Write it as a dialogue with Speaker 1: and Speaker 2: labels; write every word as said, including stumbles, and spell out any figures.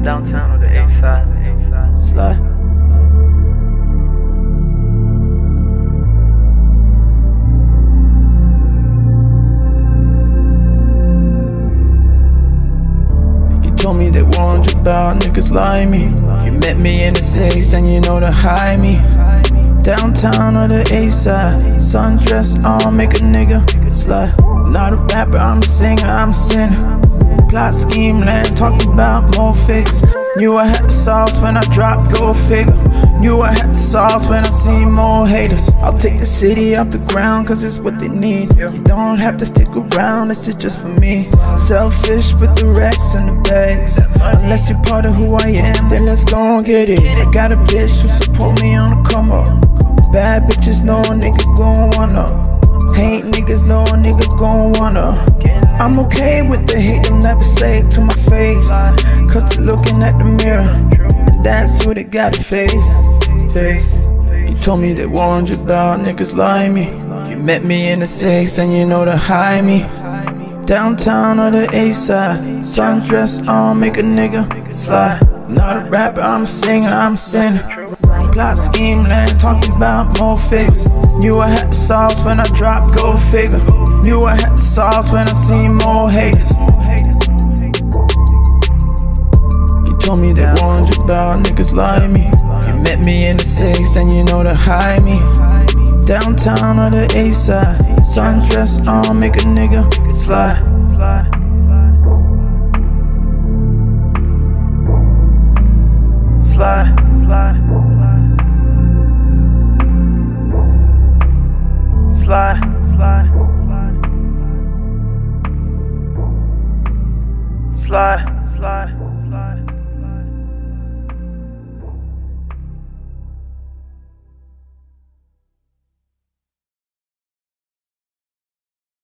Speaker 1: Downtown or the A side.
Speaker 2: Slide. You told me that warned you about niggas like me. You met me in the six and you know to hide me. Downtown or the A side, sundress on, make a nigga slide. Not a rapper, I'm a singer, I'm a sinner. Plot, scheme, land, talking about more figures. Knew I had the sauce when I dropped, go figure. Knew I had the sauce when I seen more haters. I'll take the city off the ground, cause it's what they need. You don't have to stick around, this is just for me. Selfish with the racks and the bags. Unless you're part of who I am, then let's go and get it. I got a bitch who support me on the come up. Bad bitches know a nigga gon' wanna. Hate niggas know a nigga gon' wanna. I'm okay with the hate, them never say it to my face. Cause they're looking at the mirror, and that's who they gotta face. face. You told me they warned you about niggas like me. You met me in the six and you know to hide me. Downtown or the A side, sundress on, make a nigga slide. Not a rapper, I'm a singer, I'm a sinner. Plot, scheme, land, talking about more figures. Knew I had the sauce when I dropped, go figure. Knew I had the sauce when I seen more haters. You told me they warned you about niggas like me. You met me in the six and you know to hide me. Downtown or the A side, sundress on, make a nigga slide. Slide. Slide. Slide. Slide, slide, slide, slide, slide.